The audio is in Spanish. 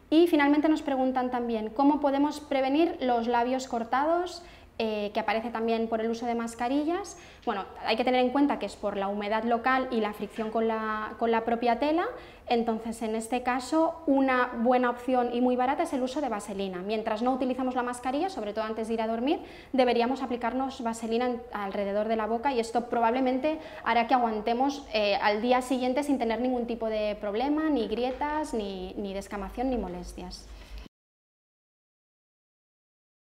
Y finalmente nos preguntan también cómo podemos prevenir los labios cortados, que aparece también por el uso de mascarillas. Bueno, hay que tener en cuenta que es por la humedad local y la fricción con la propia tela. Entonces, en este caso, una buena opción y muy barata es el uso de vaselina. Mientras no utilizamos la mascarilla, sobre todo antes de ir a dormir, deberíamos aplicarnos vaselina alrededor de la boca, y esto probablemente hará que aguantemos al día siguiente sin tener ningún tipo de problema, ni grietas, ni descamación, ni molestias.